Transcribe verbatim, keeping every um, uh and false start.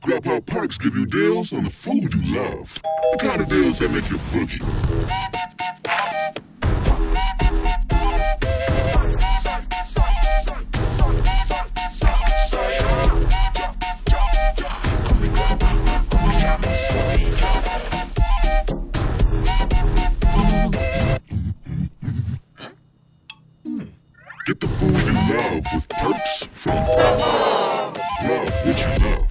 Grubhub Perks give you deals on the food you love. The kind of deals that make you boogie. Get the food you love with Perks from Grub, what you love.